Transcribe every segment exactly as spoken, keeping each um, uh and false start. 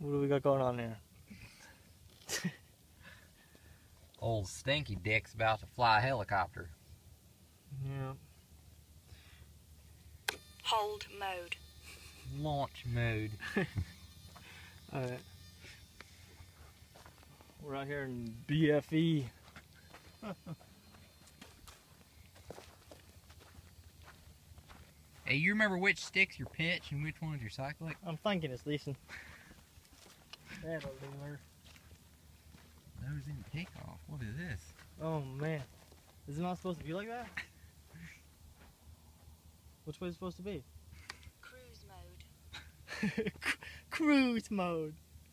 What do we got going on here? Old Stinky Dick's about to fly a helicopter. Yeah. Hold mode. Launch mode. Alright. We're out here in B F E. Hey, you remember which stick's your pitch and which one's your cyclic? I'm thinking it's decent. That'll do her. Those in takeoff. What is this? Oh man. Is it not supposed to be like that? Which way is it supposed to be? Cruise mode. Cruise mode.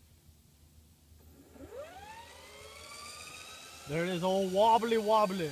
There it is, all wobbly wobbly.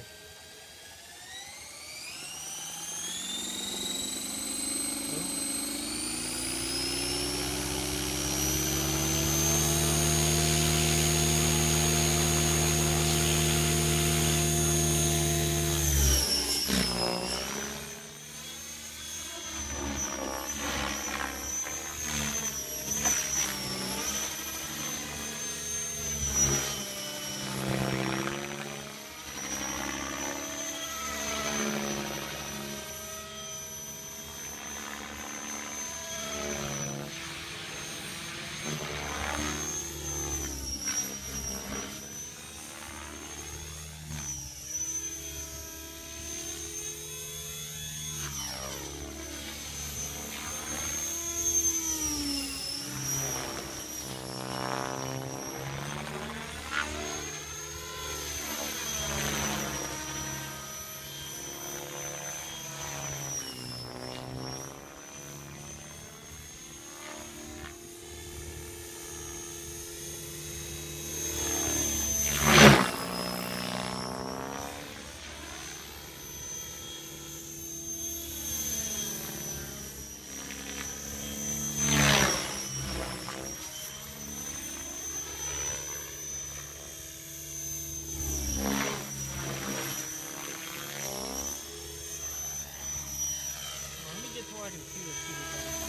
I can see this stupid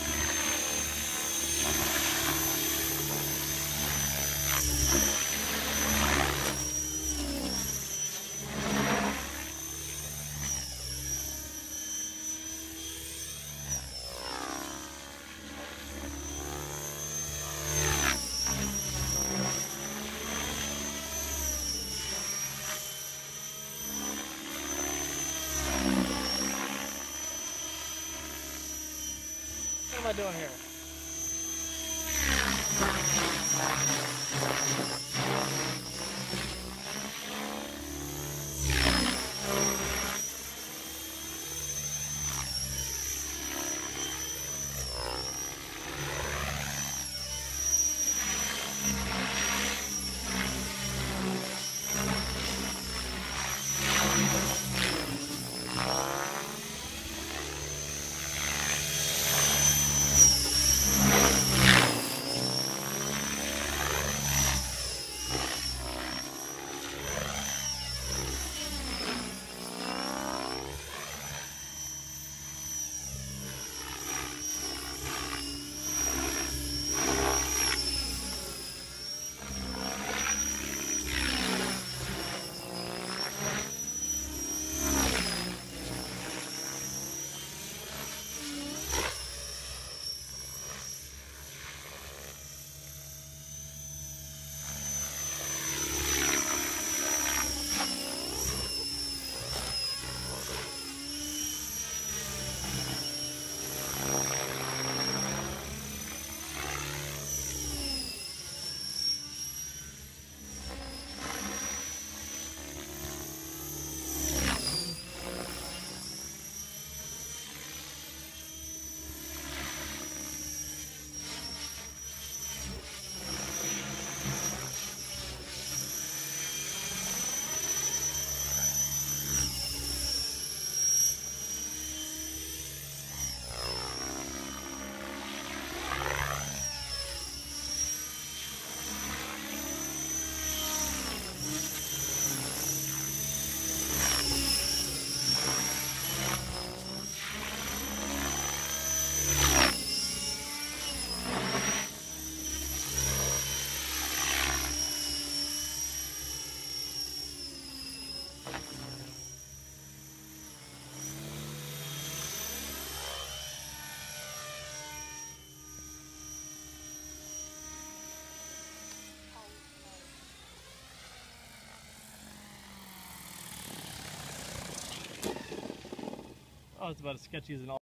What am I doing here? Oh, it's about as sketchy as an